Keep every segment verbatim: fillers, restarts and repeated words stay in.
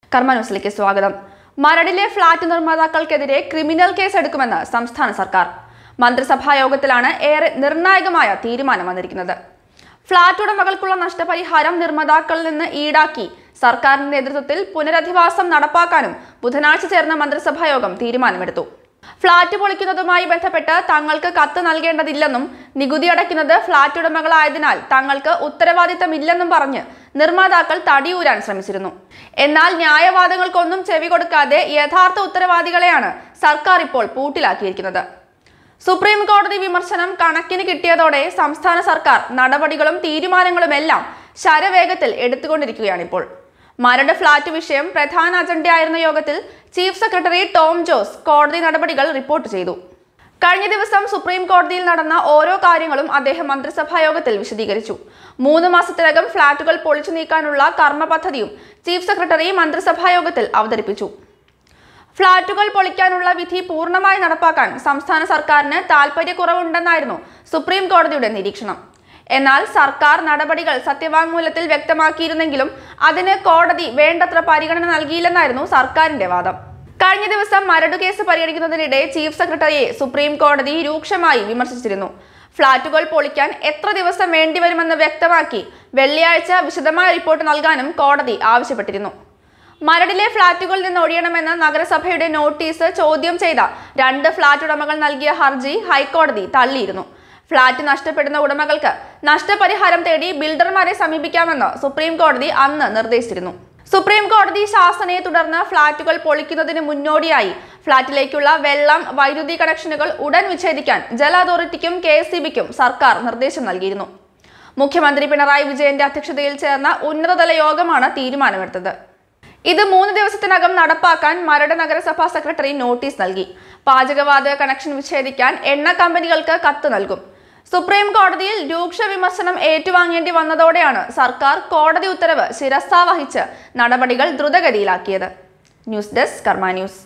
കർമ്മ ന്യൂസിലേക്ക് സ്വാഗതം. മരടിലെ ഫ്ളാറ്റ് നിർമ്മാതാക്കൾക്കെതിരെ ക്രിമിനൽ കേസ് എടുക്കുമെന്ന് സംസ്ഥാന സർക്കാർ. മന്ത്രിസഭാ യോഗത്തിലാണ് ഏറെ നിർണായകമായ തീരുമാനം വന്നിരിക്കുന്നത്. ഫ്ളാറ്റ് ഉടമകൾക്കുള്ള നഷ്ടപരിഹാരം നിർമ്മാതാക്കളിൽ നിന്ന് ഈടാക്കി സർക്കാരിന്റെ നേതൃത്വത്തിൽ പുനരധിവാസം നടപ്പാക്കാനും ബുധനാഴ്ച ചേർന്ന മന്ത്രിസഭാ യോഗം തീരുമാനമെടുത്തു. ഫ്ളാറ്റ് പൊളിക്കുന്നതുമായി ബന്ധപ്പെട്ട് തങ്ങൾക്ക് കത്ത് നൽകേണ്ടതില്ലെന്നും നികുതി അടയ്ക്കുന്നത് ഫ്ളാറ്റ് ഉടമകളായതിനാൽ തങ്ങൾക്ക് ഉത്തരവാദിത്തമില്ലെന്നും പറഞ്ഞ് നിർമ്മാതാക്കൾ തടിയൂരാൻ ശ്രമിച്ചിരുന്നു. എന്നാൽ ന്യായവാദങ്ങൾക്കൊന്നും ചെവി കൊടുക്കാതെ യഥാർത്ഥ ഉത്തരവാദികളെയാണ് സർക്കാർ ഇപ്പോൾ പൂട്ടിലാക്കിയിരിക്കുന്നത്. സുപ്രീം കോടതി വിമർശനം കണക്കിന് കിട്ടിയതോടെ സംസ്ഥാന സർക്കാർ നടപടികളും തീരുമാനങ്ങളുമെല്ലാം ശരവേഗത്തിൽ എടുത്തുകൊണ്ടിരിക്കുകയാണിപ്പോൾ. മരട് ഫ്ളാറ്റ് വിഷയം പ്രധാന അജണ്ടയായിരുന്ന യോഗത്തിൽ ചീഫ് സെക്രട്ടറി ടോം ജോസ് കോടതി നടപടികൾ റിപ്പോർട്ട് ചെയ്തു. കഴിഞ്ഞ ദിവസം സുപ്രീം കോടതിയിൽ നടന്ന ഓരോ കാര്യങ്ങളും അദ്ദേഹം മന്ത്രിസഭാ യോഗത്തിൽ വിശദീകരിച്ചു. മൂന്ന് മാസത്തിനകം ഫ്ളാറ്റുകൾ പൊളിച്ചു നീക്കാനുള്ള കർമ്മ പദ്ധതിയും ചീഫ് സെക്രട്ടറി മന്ത്രിസഭാ യോഗത്തിൽ അവതരിപ്പിച്ചു. ഫ്ളാറ്റുകൾ പൊളിക്കാനുള്ള വിധി പൂർണ്ണമായി നടപ്പാക്കാൻ സംസ്ഥാന സർക്കാരിന് താൽപര്യക്കുറവുണ്ടെന്നായിരുന്നു സുപ്രീം കോടതിയുടെ നിരീക്ഷണം. എന്നാൽ സർക്കാർ നടപടികൾ സത്യവാങ്മൂലത്തിൽ വ്യക്തമാക്കിയിരുന്നെങ്കിലും അതിന് കോടതി വേണ്ടത്ര പരിഗണന നൽകിയില്ലെന്നായിരുന്നു സർക്കാരിന്റെ വാദം. കഴിഞ്ഞ ദിവസം മരട് കേസ് പരിഗണിക്കുന്നതിനിടെ ചീഫ് സെക്രട്ടറിയെ സുപ്രീം കോടതി രൂക്ഷമായി വിമർശിച്ചിരുന്നു. ഫ്ളാറ്റുകൾ പൊളിക്കാൻ എത്ര ദിവസം വേണ്ടിവരുമെന്ന് വ്യക്തമാക്കി വെള്ളിയാഴ്ച വിശദമായ റിപ്പോർട്ട് നൽകാനും കോടതി ആവശ്യപ്പെട്ടിരുന്നു. മരടിലെ ഫ്ളാറ്റുകളിൽ നിന്ന് ഒഴിയണമെന്ന നഗരസഭയുടെ നോട്ടീസ് ചോദ്യം ചെയ്ത രണ്ട് ഫ്ളാറ്റ് ഉടമകൾ നൽകിയ ഹർജി ഹൈക്കോടതി തള്ളിയിരുന്നു. ഫ്ളാറ്റ് നഷ്ടപ്പെടുന്ന ഉടമകൾക്ക് നഷ്ടപരിഹാരം തേടി ബിൽഡർമാരെ സമീപിക്കാമെന്ന് സുപ്രീം കോടതി അന്ന് നിർദ്ദേശിച്ചിരുന്നു. സുപ്രീം കോടതി ശാസനയെ തുടർന്ന് ഫ്ളാറ്റുകൾ പൊളിക്കുന്നതിന് മുന്നോടിയായി ഫ്ളാറ്റിലേക്കുള്ള വെള്ളം, വൈദ്യുതി കണക്ഷനുകൾ ഉടൻ വിച്ഛേദിക്കാൻ ജല അതോറിറ്റിക്കും കെ എസ് ഇ ബിക്കും സർക്കാർ നിർദ്ദേശം നൽകിയിരുന്നു. മുഖ്യമന്ത്രി പിണറായി വിജയന്റെ അധ്യക്ഷതയിൽ ചേർന്ന ഉന്നതതല യോഗമാണ് തീരുമാനമെടുത്തത്. ഇത് മൂന്ന് ദിവസത്തിനകം നടപ്പാക്കാൻ മരട് നഗരസഭാ സെക്രട്ടറി നോട്ടീസ് നൽകി. പാചകവാതക കണക്ഷൻ വിച്ഛേദിക്കാൻ എണ്ണ കമ്പനികൾക്ക് കത്ത് നൽകും. സുപ്രീം കോടതിയിൽ രൂക്ഷ വിമർശനം ഏറ്റുവാങ്ങേണ്ടി വന്നതോടെയാണ് സർക്കാർ കോടതി ഉത്തരവ് ശിരസാവഹിച്ച് നടപടികൾ ദ്രുതഗതിയിലാക്കിയത്. News desk Karma news.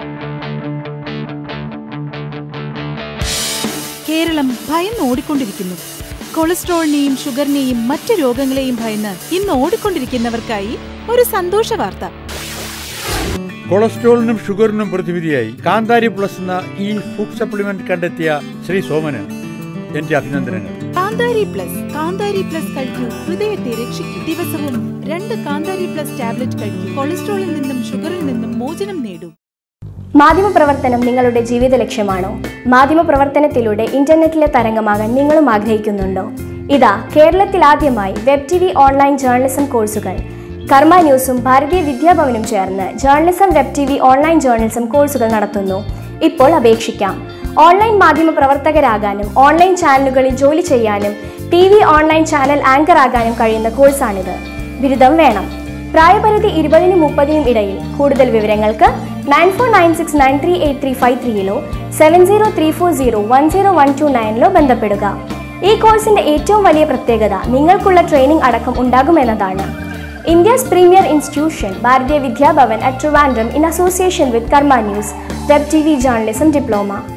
Keralam ഭയന്ന് ഓടിക്കൊണ്ടിരിക്കുന്നു. കൊളസ്ട്രോളിനെയും ഷുഗറിനെയും മറ്റു രോഗങ്ങളെയും ഭയന്ന് ഇന്ന് ഓടിക്കൊണ്ടിരിക്കുന്നവർക്കായി ഒരു സന്തോഷ വാർത്ത. കൊളസ്ട്രോളിനും ഷുഗറിനും പ്രതിവിധിയായി കാന്താരി പ്ലസ് എന്ന ഈ ഫുഡ് സപ്ലിമെന്റ് കണ്ടെത്തിയ ശ്രീ സോമന് എന്റെ അഭിനന്ദനങ്ങൾ. കാന്താരി പ്ലസ് കാന്താരി പ്ലസ് കഴിക്കൂ, ഹൃദയത്തെ രക്ഷിക്കൂ. ദിവസവും രണ്ട് കാന്താരി പ്ലസ് ടാബ്ലറ്റ് കഴിക്കൂ. കൊളസ്ട്രോളിൽ നിന്നും ഷുഗറിൽ നിന്നും മോചനം നേടൂ. മാധ്യമപ്രവർത്തനം നിങ്ങളുടെ ജീവിത ലക്ഷ്യമാണോ? മാധ്യമപ്രവർത്തനത്തിലൂടെ ഇന്റർനെറ്റിലെ തരംഗമാകാൻ നിങ്ങളും ആഗ്രഹിക്കുന്നുണ്ടോ? ഇതാ കേരളത്തിൽ ആദ്യമായി web T V online journalism കോഴ്സുകൾ. കർമ്മ ന്യൂസും ഭാരതീയ വിദ്യാഭവനും ചേർന്ന് journalism web T V online journalism കോഴ്സുകൾ നടത്തുന്നു. ഇപ്പോൾ അപേക്ഷിക്കാം. ഓൺലൈൻ മാധ്യമ പ്രവർത്തകരാകാനും ഓൺലൈൻ ചാനലുകളിൽ ജോലി ചെയ്യാനും T V online channel anchor ആകാനും കഴിയുന്ന കോഴ്സാണിത്. ബിരുദം വേണം. പ്രായപരിധി ഇരുപതിനും മുപ്പതിനും ഇടയിൽ. കൂടുതൽ വിവരങ്ങൾക്ക് nine four nine six nine three eight three five ത്രീയിലോ seven zero three four zero one zero one two നയനിലോ ബന്ധപ്പെടുക. ഈ കോഴ്സിന്റെ ഏറ്റവും വലിയ പ്രത്യേകത നിങ്ങൾക്കുള്ള ട്രെയിനിംഗ് അടക്കം ഉണ്ടാകുമെന്നതാണ്. India's premier institution Bharatiya Vidya Bhavan ട്രിവാൻഡ്രം in association with Karma News Web T V Journalism Diploma.